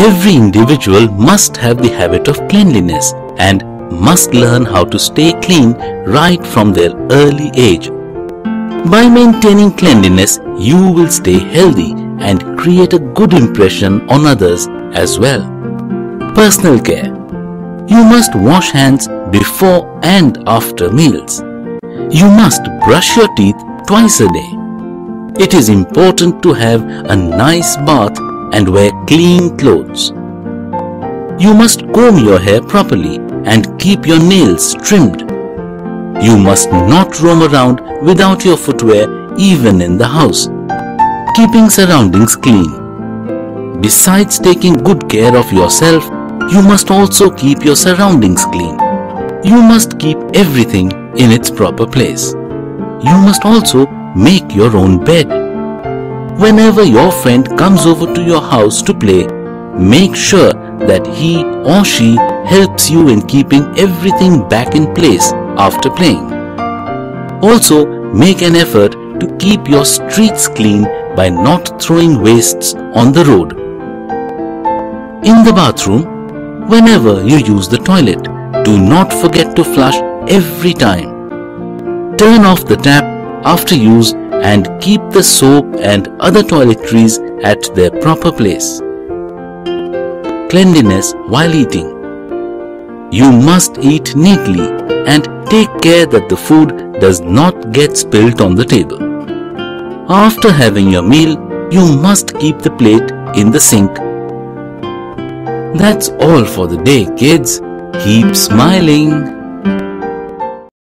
Every individual must have the habit of cleanliness and must learn how to stay clean right from their early age. By maintaining cleanliness, you will stay healthy and create a good impression on others as well. Personal care. You must wash hands before and after meals. You must brush your teeth twice a day. It is important to have a nice bath and wear clean clothes. You must comb your hair properly and keep your nails trimmed. You must not roam around without your footwear even in the house. Keeping surroundings clean. Besides taking good care of yourself, you must also keep your surroundings clean. You must keep everything in its proper place. You must also make your own bed. Whenever your friend comes over to your house to play, make sure that he or she helps you in keeping everything back in place after playing. Also, make an effort to keep your streets clean by not throwing wastes on the road. In the bathroom, whenever you use the toilet, do not forget to flush every time. Turn off the tap after use and keep the soap and other toiletries at their proper place. Cleanliness while eating. You must eat neatly and take care that the food does not get spilt on the table. After having your meal, you must keep the plate in the sink. That's all for the day, kids. Keep smiling.